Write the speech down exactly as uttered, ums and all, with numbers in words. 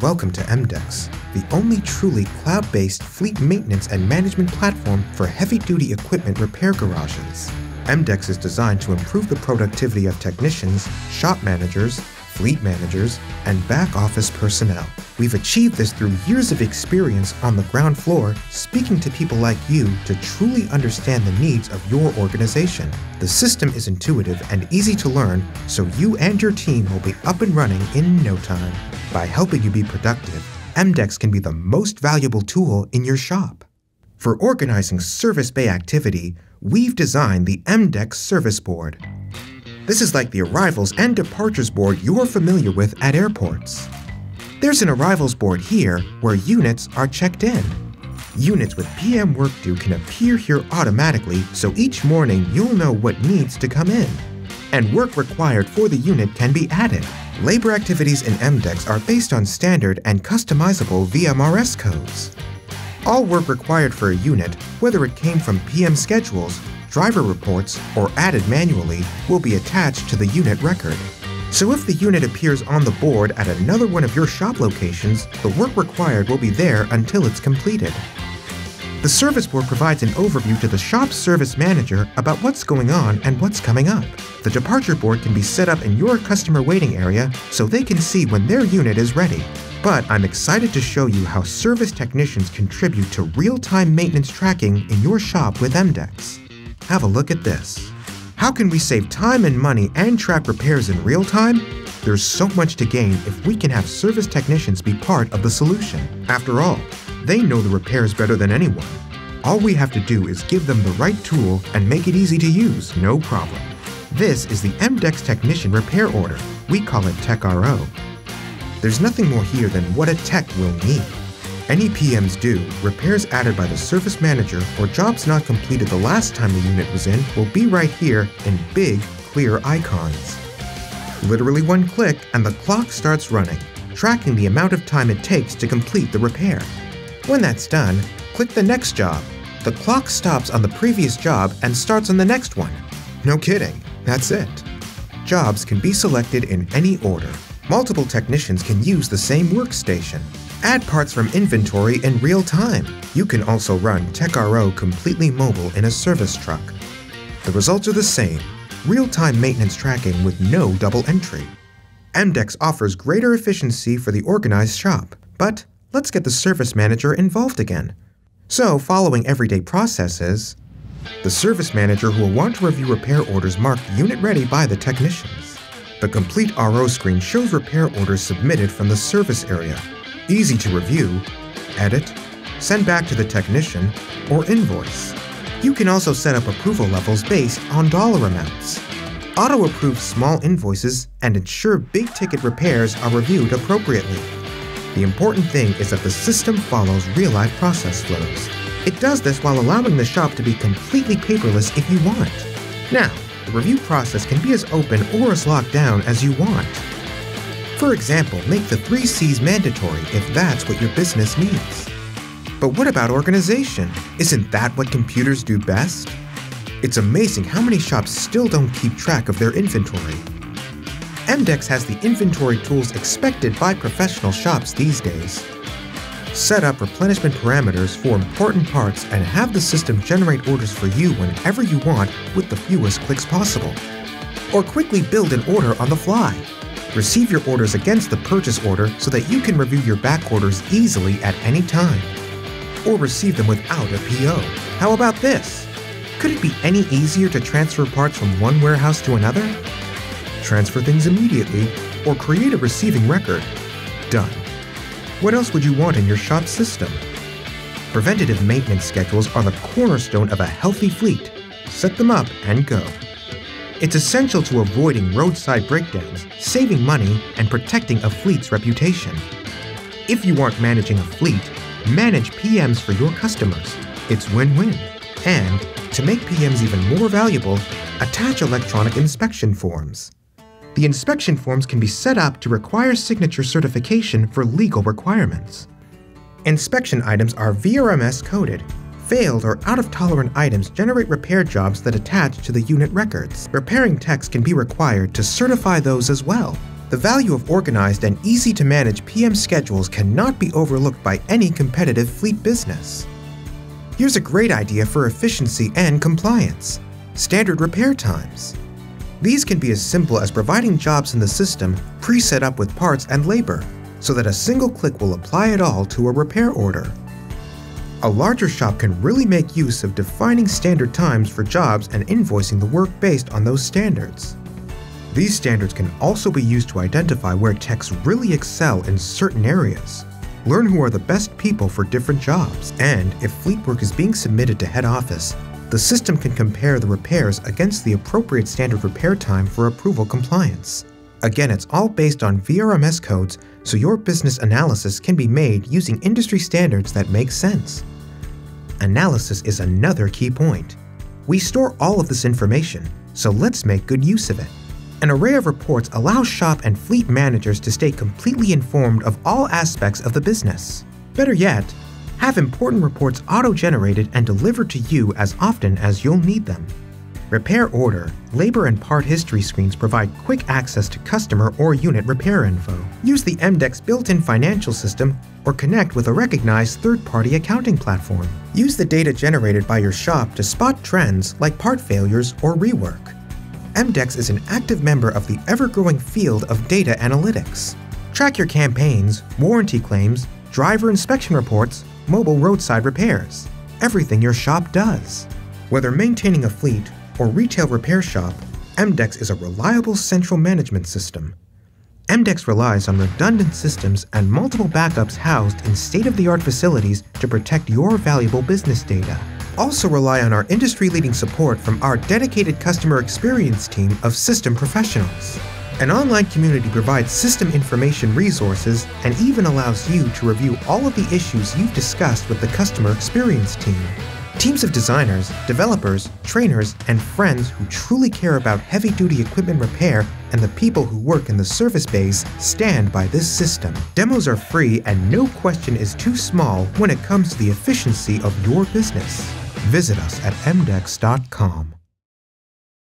Welcome to EMDECS, the only truly cloud-based fleet maintenance and management platform for heavy-duty equipment repair garages. EMDECS is designed to improve the productivity of technicians, shop managers, fleet managers, and back-office personnel. We've achieved this through years of experience on the ground floor, speaking to people like you to truly understand the needs of your organization. The system is intuitive and easy to learn, so you and your team will be up and running in no time. By helping you be productive, EMDECS can be the most valuable tool in your shop. For organizing service bay activity, we've designed the EMDECS Service Board. This is like the arrivals and departures board you're familiar with at airports. There's an arrivals board here where units are checked in. Units with P M work due can appear here automatically, so each morning you'll know what needs to come in. And work required for the unit can be added. Labor activities in EMDECS are based on standard and customizable V M R S codes. All work required for a unit, whether it came from P M schedules, driver reports, or added manually, will be attached to the unit record. So if the unit appears on the board at another one of your shop locations, the work required will be there until it's completed. The service board provides an overview to the shop service manager about what's going on and what's coming up. The departure board can be set up in your customer waiting area so they can see when their unit is ready. But I'm excited to show you how service technicians contribute to real-time maintenance tracking in your shop with EMDECS. Have a look at this. How can we save time and money and track repairs in real time? There's so much to gain if we can have service technicians be part of the solution. After all, they know the repairs better than anyone. All we have to do is give them the right tool and make it easy to use, no problem. This is the EMDECS Technician Repair Order. We call it Tech R O. There's nothing more here than what a tech will need. Any P Ms due, repairs added by the service manager, or jobs not completed the last time the unit was in will be right here in big, clear icons. Literally one click and the clock starts running, tracking the amount of time it takes to complete the repair. When that's done, click the next job. The clock stops on the previous job and starts on the next one. No kidding, that's it. Jobs can be selected in any order. Multiple technicians can use the same workstation. Add parts from inventory in real time. You can also run Tech R O completely mobile in a service truck. The results are the same, real-time maintenance tracking with no double entry. EMDECS offers greater efficiency for the organized shop, but let's get the service manager involved again. So, following everyday processes, the service manager who will want to review repair orders marked unit ready by the technicians. The complete R O screen shows repair orders submitted from the service area. Easy to review, edit, send back to the technician, or invoice. You can also set up approval levels based on dollar amounts. Auto-approve small invoices and ensure big-ticket repairs are reviewed appropriately. The important thing is that the system follows real-life process flows. It does this while allowing the shop to be completely paperless if you want. Now, the review process can be as open or as locked down as you want. For example, make the three C's mandatory if that's what your business needs. But what about organization? Isn't that what computers do best? It's amazing how many shops still don't keep track of their inventory. EMDECS has the inventory tools expected by professional shops these days. Set up replenishment parameters for important parts and have the system generate orders for you whenever you want with the fewest clicks possible. Or quickly build an order on the fly. Receive your orders against the purchase order so that you can review your back orders easily at any time. Or receive them without a P O. How about this? Could it be any easier to transfer parts from one warehouse to another? Transfer things immediately, or create a receiving record. Done. What else would you want in your shop system? Preventative maintenance schedules are the cornerstone of a healthy fleet. Set them up and go. It's essential to avoiding roadside breakdowns, saving money, and protecting a fleet's reputation. If you aren't managing a fleet, manage P Ms for your customers. It's win-win. And, to make P Ms even more valuable, attach electronic inspection forms. The inspection forms can be set up to require signature certification for legal requirements. Inspection items are V R M S coded. Failed or out-of-tolerant items generate repair jobs that attach to the unit records. Repairing techs can be required to certify those as well. The value of organized and easy-to-manage P M schedules cannot be overlooked by any competitive fleet business. Here's a great idea for efficiency and compliance: standard repair times. These can be as simple as providing jobs in the system pre-set up with parts and labor, so that a single click will apply it all to a repair order. A larger shop can really make use of defining standard times for jobs and invoicing the work based on those standards. These standards can also be used to identify where techs really excel in certain areas, learn who are the best people for different jobs, and if fleet work is being submitted to head office, the system can compare the repairs against the appropriate standard repair time for approval compliance. Again, it's all based on V R M S codes, so your business analysis can be made using industry standards that make sense. Analysis is another key point. We store all of this information, so let's make good use of it. An array of reports allows shop and fleet managers to stay completely informed of all aspects of the business. Better yet, have important reports auto-generated and delivered to you as often as you'll need them. Repair order, labor and part history screens provide quick access to customer or unit repair info. Use the EMDECS built-in financial system or connect with a recognized third-party accounting platform. Use the data generated by your shop to spot trends like part failures or rework. EMDECS is an active member of the ever-growing field of data analytics. Track your campaigns, warranty claims, driver inspection reports, mobile roadside repairs, everything your shop does. Whether maintaining a fleet or retail repair shop, EMDECS is a reliable central management system. EMDECS relies on redundant systems and multiple backups housed in state-of-the-art facilities to protect your valuable business data. Also rely on our industry-leading support from our dedicated customer experience team of system professionals. An online community provides system information resources and even allows you to review all of the issues you've discussed with the customer experience team. Teams of designers, developers, trainers, and friends who truly care about heavy-duty equipment repair and the people who work in the service bays stand by this system. Demos are free and no question is too small when it comes to the efficiency of your business. Visit us at emdecs dot com.